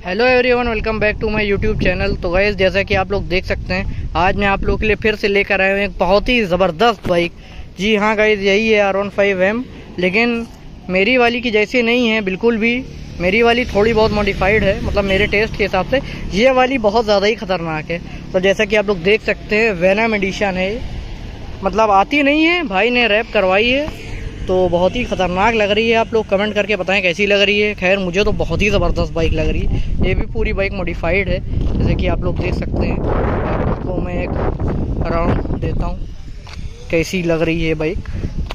Hello everyone, welcome back to my YouTube channel. तो guys, जैसा कि आप लोग देख सकते हैं, आज मैं आप लोगों के लिए फिर से लेकर आया हूँ एक बहुत ही ज़बरदस्त बाइक। जी हाँ गाइस, यही है R15M, लेकिन मेरी वाली की जैसी नहीं है बिल्कुल भी। मेरी वाली थोड़ी बहुत मॉडिफाइड है, मतलब मेरे टेस्ट के हिसाब से। ये वाली बहुत ज़्यादा ही ख़तरनाक है। तो जैसा कि आप लोग देख सकते हैं, वेनम एडिशन है, मतलब आती नहीं है, भाई ने रैप करवाई है, तो बहुत ही ख़तरनाक लग रही है। आप लोग कमेंट करके बताएं कैसी लग रही है। खैर, मुझे तो बहुत ही ज़बरदस्त बाइक लग रही है। ये भी पूरी बाइक मॉडिफाइड है, जैसे कि आप लोग देख सकते हैं। आपको मैं एक राउंड देता हूँ कैसी लग रही है बाइक।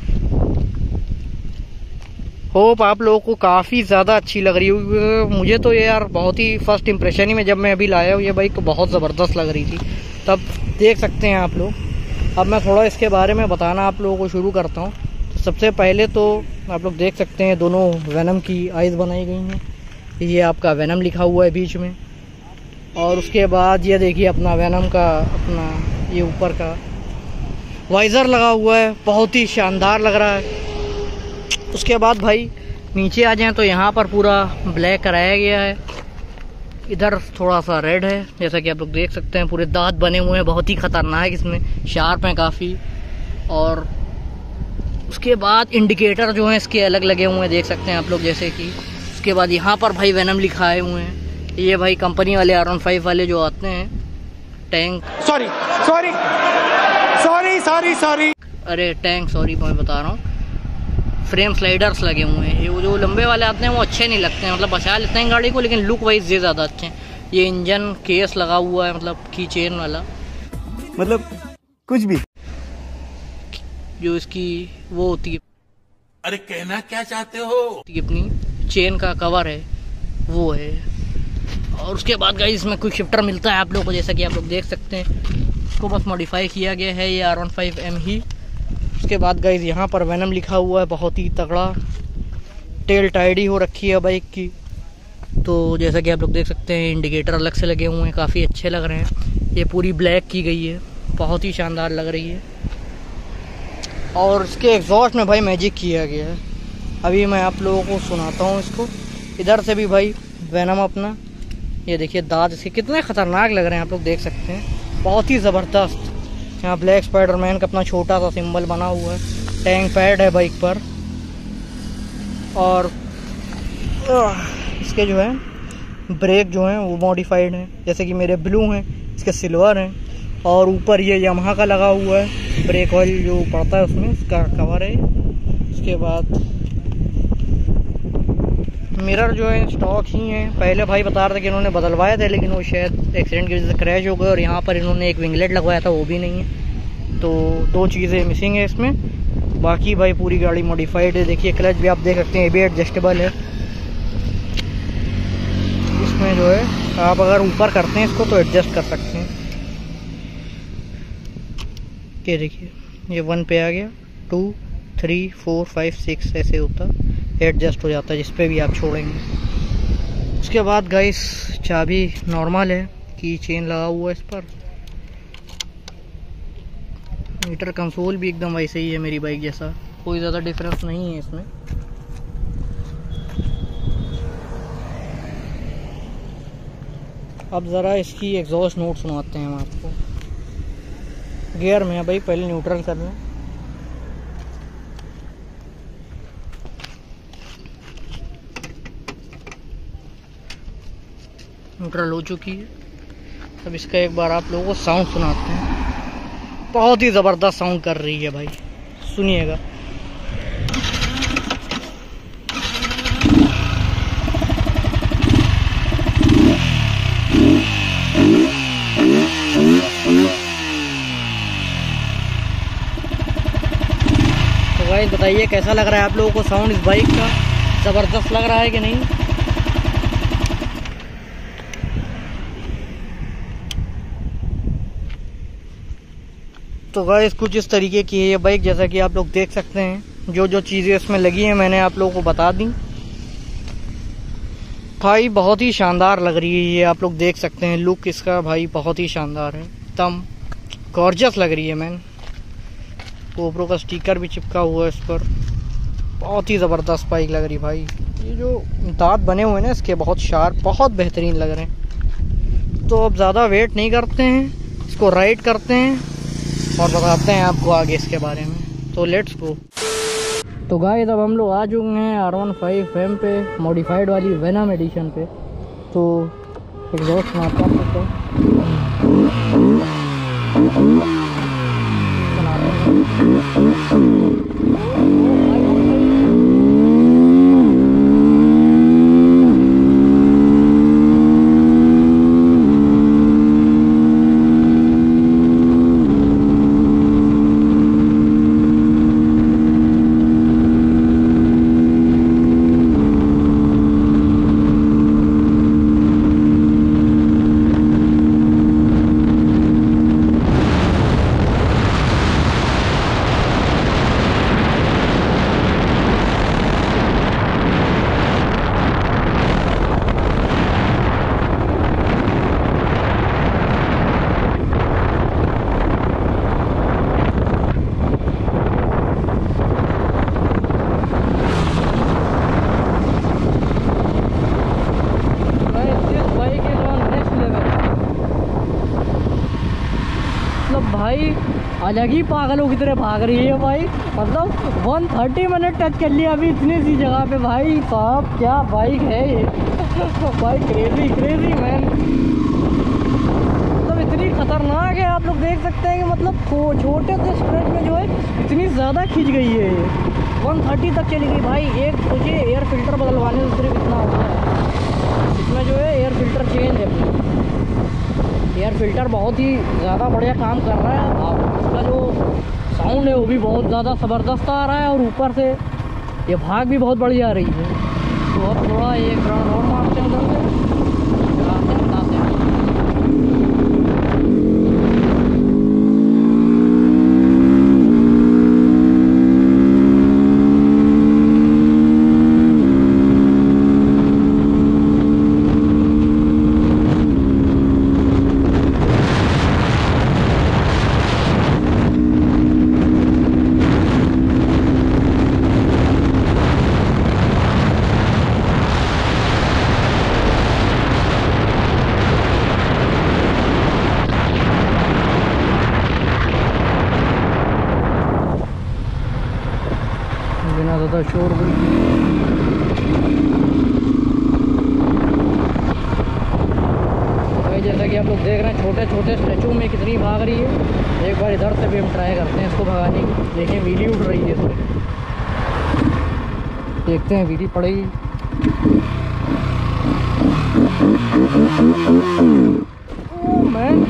होप आप लोगों को काफ़ी ज़्यादा अच्छी लग रही है। मुझे तो ये यार बहुत ही फर्स्ट इंप्रेशन ही में, जब मैं अभी लाया हूँ ये बाइक, तो बहुत ज़बरदस्त लग रही थी। तब देख सकते हैं आप लोग। अब मैं थोड़ा इसके बारे में बताना आप लोगों को शुरू करता हूँ। सबसे पहले तो आप लोग देख सकते हैं, दोनों वेनम की आइज़ बनाई गई हैं। ये आपका वेनम लिखा हुआ है बीच में, और उसके बाद ये देखिए अपना वेनम का अपना ये ऊपर का वाइज़र लगा हुआ है, बहुत ही शानदार लग रहा है। उसके बाद भाई नीचे आ जाएं तो यहाँ पर पूरा ब्लैक कराया गया है। इधर थोड़ा सा रेड है, जैसा कि आप लोग देख सकते हैं। पूरे दांत बने हुए हैं, बहुत ही ख़तरनाक, इसमें शार्प हैं काफ़ी। और उसके बाद इंडिकेटर जो हैं इसके अलग लगे हुए हैं, देख सकते हैं आप लोग, जैसे कि। उसके बाद यहाँ पर भाई वेनम लिखाए हुए हैं। ये भाई कंपनी वाले R15 वाले जो आते हैं टैंक, अरे टैंक, सॉरी मैं बता रहा हूँ, फ्रेम स्लाइडर्स लगे हुए हैं। ये जो लंबे वाले आते हैं वो अच्छे नहीं लगते हैं, मतलब बचा लेते हैं गाड़ी को, लेकिन लुक वाइज ये ज़्यादा अच्छे हैं। ये इंजन केस लगा हुआ है, मतलब की चेन वाला, मतलब कुछ भी, जो इसकी वो होती है, अरे कहना क्या चाहते हो, अपनी चेन का कवर है वो है। और उसके बाद गाइस इसमें क्विक शिफ्टर मिलता है आप लोगों को, जैसा कि आप लोग देख सकते हैं। इसको बस मॉडिफाई किया गया है, ये R15M ही। उसके बाद गाइस यहाँ पर वेनम लिखा हुआ है, बहुत ही तगड़ा। टेल टाइडी हो रखी है बाइक की। तो जैसा कि आप लोग देख सकते हैं, इंडिकेटर अलग से लगे हुए हैं, काफ़ी अच्छे लग रहे हैं। ये पूरी ब्लैक की गई है, बहुत ही शानदार लग रही है। और इसके एग्जॉस्ट में भाई मैजिक किया गया है। अभी मैं आप लोगों को सुनाता हूँ इसको। इधर से भी भाई वेनम अपना, ये देखिए दांत इसके कितने ख़तरनाक लग रहे हैं, आप लोग देख सकते हैं, बहुत ही ज़बरदस्त। यहाँ ब्लैक स्पाइडरमैन का अपना छोटा सा सिंबल बना हुआ है। टैंक पैड है बाइक पर। और इसके जो है ब्रेक जो हैं वो मॉडिफाइड हैं, जैसे कि मेरे ब्लू हैं, इसके सिल्वर हैं। और ऊपर ये यामाहा का लगा हुआ है, ब्रेक ऑयल जो पड़ता है उसमें, उसका कवर है। उसके बाद मिरर जो है स्टॉक ही है। पहले भाई बता रहे थे कि इन्होंने बदलवाए थे, लेकिन वो शायद एक्सीडेंट की वजह से क्रैश हो गए। और यहाँ पर इन्होंने एक विंगलेट लगवाया था, वो भी नहीं है। तो दो चीज़ें मिसिंग है इसमें। बाकी भाई पूरी गाड़ी मॉडिफाइड है। देखिए क्लच भी आप देख सकते हैं, ये भी एडजस्टेबल है। इसमें जो है आप अगर ऊपर करते हैं इसको तो एडजस्ट कर सकते हैं। ये देखिए, ये 1 पे आ गया, 2, 3, 4, 5, 6 ऐसे होता, एडजस्ट हो जाता है जिस पे भी आप छोड़ेंगे। उसके बाद गाइस चाबी नॉर्मल है, की चेन लगा हुआ है इस पर। मीटर कंसोल भी एकदम वैसे ही है मेरी बाइक जैसा, कोई ज़्यादा डिफरेंस नहीं है इसमें। अब ज़रा इसकी एग्जॉस्ट नोट सुनाते हैं हम आपको। गियर में है भाई, पहले न्यूट्रल कर लें। न्यूट्रल हो चुकी है। अब इसका एक बार आप लोगों को साउंड सुनाते हैं। बहुत ही ज़बरदस्त साउंड कर रही है भाई, सुनिएगा। गाइस बताइए कैसा लग रहा है आप लोगों को साउंड इस बाइक का, ज़बरदस्त लग रहा है कि नहीं। तो गाइस कुछ इस तरीके की है ये बाइक, जैसा कि आप लोग देख सकते हैं। जो जो चीज़ें इसमें लगी हैं मैंने आप लोगों को बता दी भाई। बहुत ही शानदार लग रही है ये, आप लोग देख सकते हैं। लुक इसका भाई बहुत ही शानदार है, एकदम गॉर्जियस लग रही है मैन। GoPro का स्टिकर भी चिपका हुआ है इस पर। बहुत ही ज़बरदस्त बाइक लग रही भाई। ये जो दांत बने हुए हैं ना इसके बहुत शार्प, बहुत बेहतरीन लग रहे हैं। तो अब ज़्यादा वेट नहीं करते हैं, इसको राइड करते हैं और बताते हैं आपको आगे इसके बारे में। तो लेट्स गो। तो गाइस अब हम लोग आ चुके हैं R15M पे, मॉडिफाइड वाली वेनम एडिशन पे। तो एग्जॉस्ट में आपको भाई अलग ही पागलों की तरह भाग रही है भाई। मतलब 130 मैंने टच कर लिया अभी इतनी सी जगह पे। भाई साहब क्या बाइक है ये भाई, क्रेजी मैन। मतलब इतनी खतरनाक है, आप लोग देख सकते हैं कि मतलब छोटे से स्ट्रेच में जो है इतनी ज़्यादा खींच गई है ये, 130 तक चली गई भाई। एक मुझे एयर फिल्टर बदलवाने से सिर्फ इतना होता है। इसमें जो है एयर फिल्टर चेंज है, एयर फिल्टर बहुत ही ज़्यादा बढ़िया काम कर रहा है और उसका जो साउंड है वो भी बहुत ज़्यादा ज़बरदस्त आ रहा है और ऊपर से ये भाग भी बहुत बढ़िया आ रही है। तो अब थोड़ा एक राउंड और मारते हैं उधर से, चलाते हैं बताते हैं। बिना ज़्यादा शोर भाई, जैसा कि आप लोग देख रहे हैं छोटे छोटे स्टैचू में कितनी भाग रही है। एक बार इधर से भी हम ट्राई करते हैं इसको भगाने की। देखिए व्हीली उड़ रही है इसमें, देखते हैं व्हीली पड़ेगी। ओह मैन,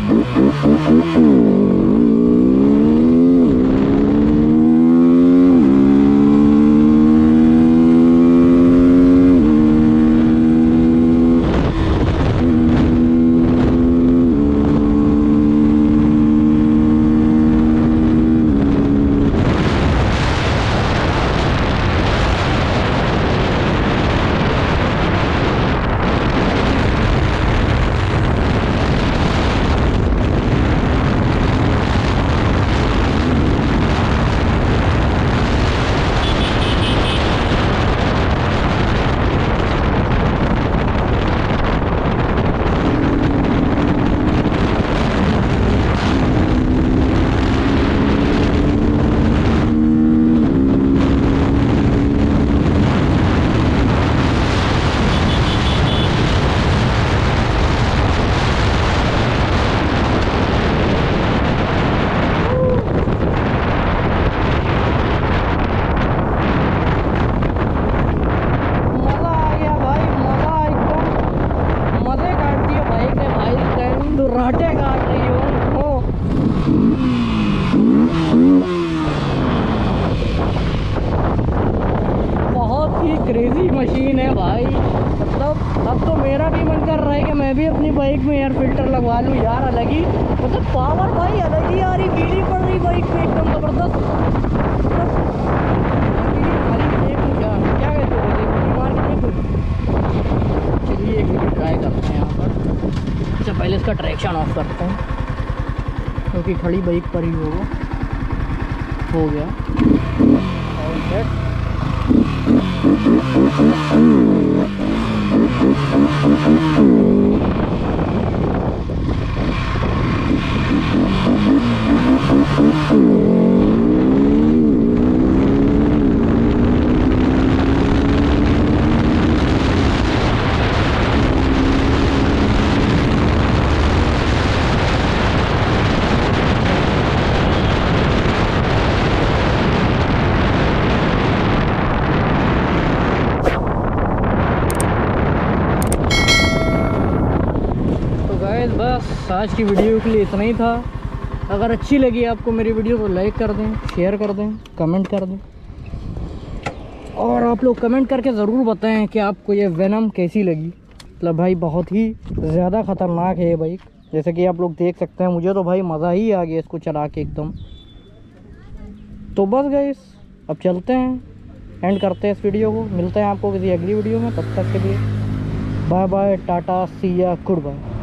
क्रेजी मशीन है भाई। मतलब अब तो मेरा भी मन कर रहा है कि मैं भी अपनी बाइक में एयर फिल्टर लगवा लूँ यार। अलग ही मतलब पावर भाई अलग ही आ रही, बीड़ी पड़ रही बाइक पे एकदम ज़बरदस्त। क्या कहते हो, चलिए एक मिनट ट्राई करते हैं यहाँ पर। अच्छा पहले इसका ट्रैक्शन ऑफ करते हैं क्योंकि खड़ी बाइक पर ही होगा। हो गया और बस आज की वीडियो के लिए इतना ही था। अगर अच्छी लगी आपको मेरी वीडियो तो लाइक कर दें, शेयर कर दें, कमेंट कर दें, और आप लोग कमेंट करके ज़रूर बताएं कि आपको ये वेनम कैसी लगी। मतलब भाई बहुत ही ज़्यादा ख़तरनाक है ये बाइक, जैसे कि आप लोग देख सकते हैं। मुझे तो भाई मज़ा ही आ गया इसको चला के एकदम। तो बस गाइस अब चलते हैं, एंड करते हैं इस वीडियो को। मिलते हैं आपको किसी अगली वीडियो में, तब तक के लिए बाय बाय, टाटा, सी या, गुड बाय।